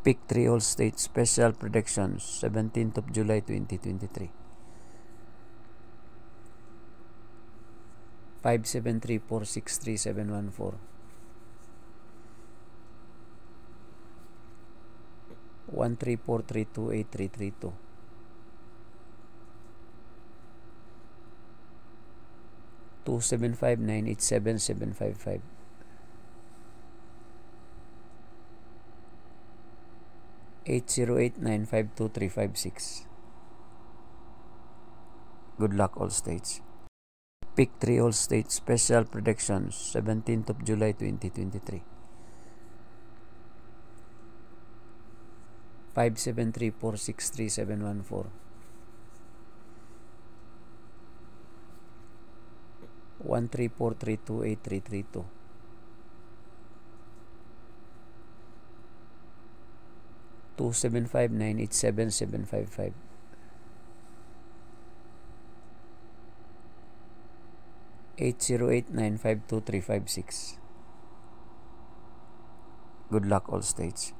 Pick 3 All State Special Predictions, 17th of July 2023. 573463714. 134328332. 275987755. 808952356. Good luck, all states. Pick 3 All State Special Predictions, 17th of July 2023. 573463714. 134328332. 275987755. 808952356. Good luck, all states.